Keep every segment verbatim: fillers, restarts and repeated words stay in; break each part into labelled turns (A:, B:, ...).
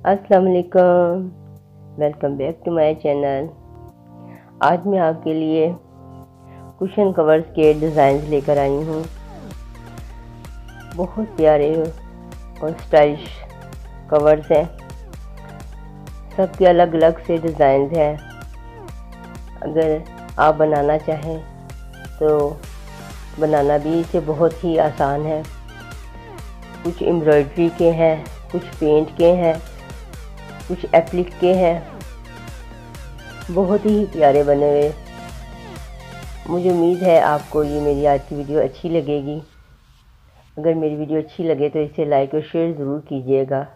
A: अस्सलाम वालेकुम, welcome back to my channel. आज मैं आपके लिए कुशन कवर्स के डिज़ाइंस लेकर आई हूँ। बहुत प्यारे और स्टाइलिश कवर्स हैं, सबके अलग अलग से डिज़ाइंस हैं। अगर आप बनाना चाहें तो बनाना भी इसे बहुत ही आसान है। कुछ एम्ब्रॉयडरी के हैं, कुछ पेंट के हैं, कुछ एप्लिक के हैं। बहुत ही प्यारे बने हुए। मुझे उम्मीद है आपको ये मेरी आज की वीडियो अच्छी लगेगी। अगर मेरी वीडियो अच्छी लगे तो इसे लाइक और शेयर ज़रूर कीजिएगा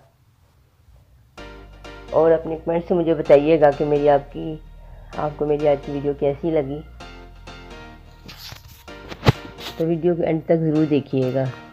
A: और अपने कमेंट से मुझे बताइएगा कि मेरी आपकी आपको मेरी आज की वीडियो कैसी लगी। तो वीडियो के एंड तक ज़रूर देखिएगा।